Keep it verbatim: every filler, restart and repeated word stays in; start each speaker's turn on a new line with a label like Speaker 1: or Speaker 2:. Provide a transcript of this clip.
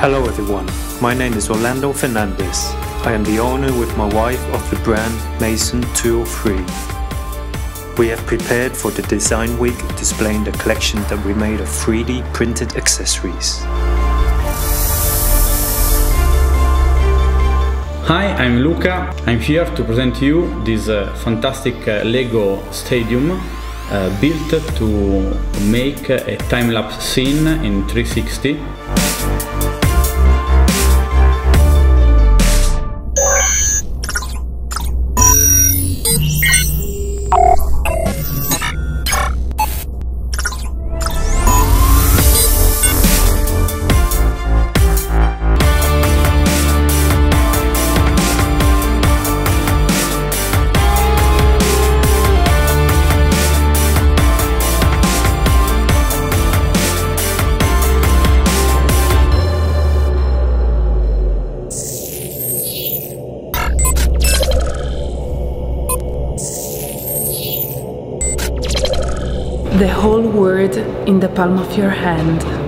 Speaker 1: Hello everyone, my name is Orlando Fernandez. I am the owner with my wife of the brand Mason two oh three. We have prepared for the Design Week displaying the collection that we made of three D printed accessories.
Speaker 2: Hi, I'm Luca. I'm here to present you this uh, fantastic uh, Lego stadium uh, built to make a time-lapse scene in three sixty.
Speaker 3: The whole world in the palm of your hand.